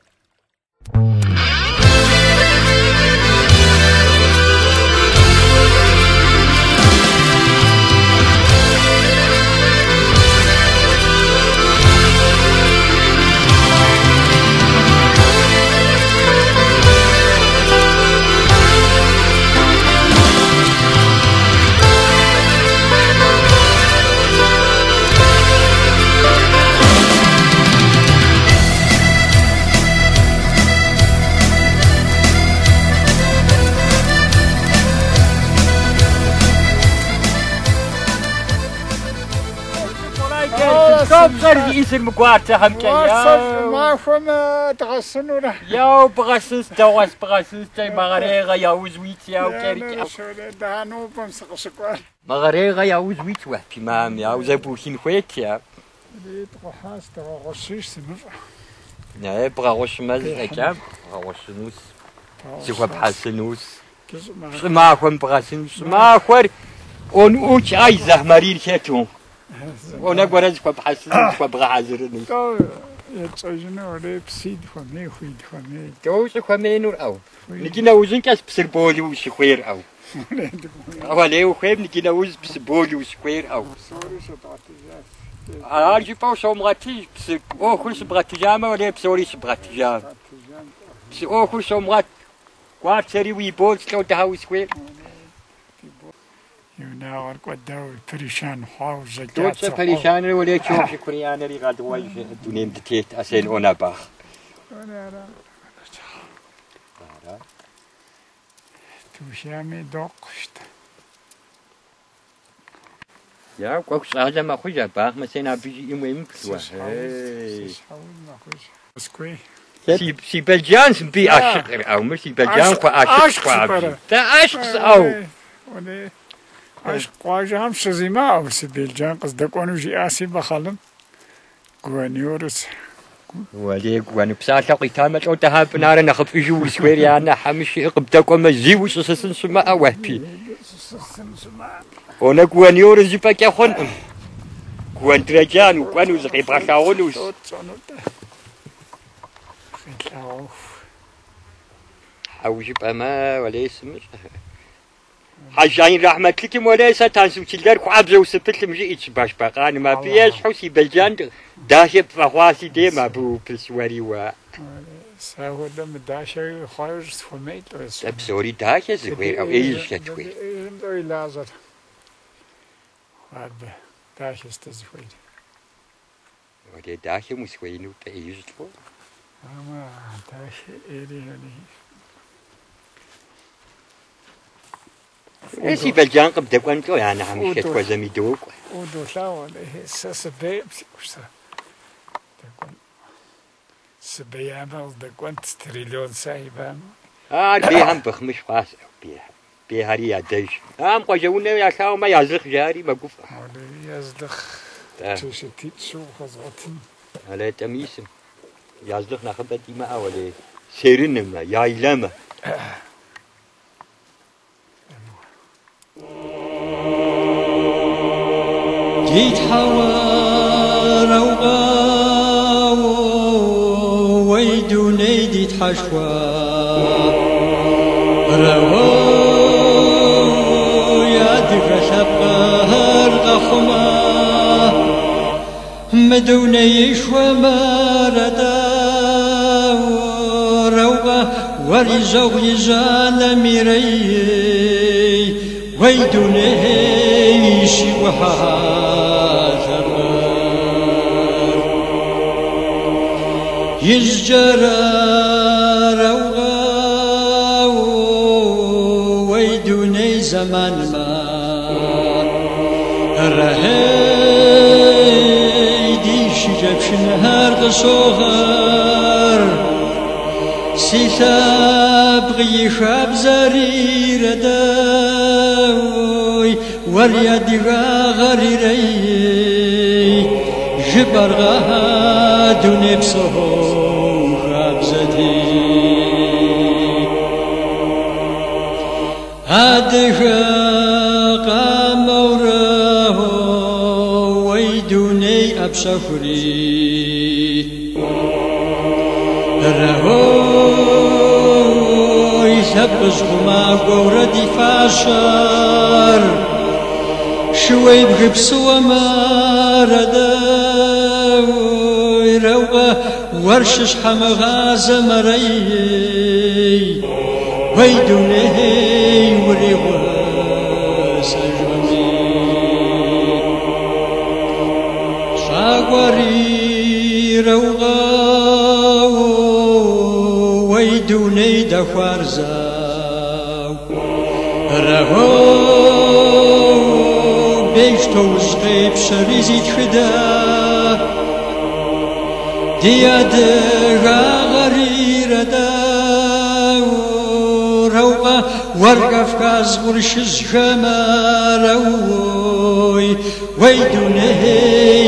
صار يصير مقارته هم كيا ما فهم تغسنوا له يا بغسس دواس بغسس تي مغريغا يا وزويت يا وكاريك دانو بمسق سكوار مغريغا يا وزويت وحكي مام يا وزبوشين خويت يا تروحاس تغشش سمر لا بغاوش مزكا بغاوش نوس سيخوا بحسنوس ما كون بغسنوس ما خور اونوش عايزه مرير كاتو وأنا قرأت بحسن وبغازرني. يتجنا ولا بسيد خمي خويد خمي. توش خمي نور أو. نجينا وزن كاس بسربولي وشخير أو. ولا وخيب نجينا وز بسربولي وشخير أو. أرجع باوش أمراتي بس كل براتجامة ولا بسوري براتجام. بس كل أمرات قارت سري ويبول سلو تهاوي سخير. يناور قداو بريشان حاو زكاة توش بريشان ولا تشوف شكري أنا اللي قاعد واجه الدنيا مدتيت أسين أنا باخ أنا توشامي دوقشت يا كوكس هذا ما خوجة باه مثلا بيجي يوم كسوة سي بلجان سبي عشق أو مش بلجان كوا عشق كوا تا عشق أو عشق واجه هم شزيما أو سي بلجان قصدك وانو جي آسي بخلن قوانيورس ولي قوانو بساعة قيتامة أو تهاب نار نخف إجو سويري أنا حمش قبتكم مزيو سسن سما أوهبي أنا قوانيورس جبا كيخون قوان ترجان وقوانو زقي باشاونوس حوجب أما ولا اسمه حاجين رحمة لكم ولا ستانسو تلقى كعبزة وسبت مجيء باش بقى ما بيش حوسي بلجان داشب فخواسي دي ما بو بالسواري و ساهو دم داشة خارج فميت بسوري داشة زوير أو إيش كتوي دوي لازر وارد داشة استزوير ولا داشة مسوينو بإيش تو أما داشة إيري هني إيش بلجان قبضك وانتو يعني حمش كتوا زميدوك ودو لاو سبيب سا سبيا ما قلت تريليون سايبان بيهم بخمش فاس بيهاري عدش قجونا يا شاو ما يزلخ جاري ما قف يزلخ تشتيت شو خزوتين على تميسم يزلخ ناخد ديما أولي سيرنما يا إلما جيت حوار وغاو ويدو نيديت حشوا روا يا دفع شبقار غخما مدوني يشوى ماردا روغا ورزوغ يزال ميري ويدو نيشي وحاجر يزجرا روغا ويدوني زمان ما رهي ديشي جبش نهار قصوغر سيثاب غيشاب زرير داوي واليد غريري جبرغا دوني بصوغ أبزدي هادشا قاموره ويدوني أبسخري رهو يثبز خما قوردي فاشر شوي بغبس وماردا روغا ورشش حمغاز مري ويدوني وريغا سجمي شاقوري روغا ويدوني دخوارزاو رهو بيشتو زغيب شريزي تخدا دياد غرير داو روغا ورقف كاز ورشز جماروي ويدوني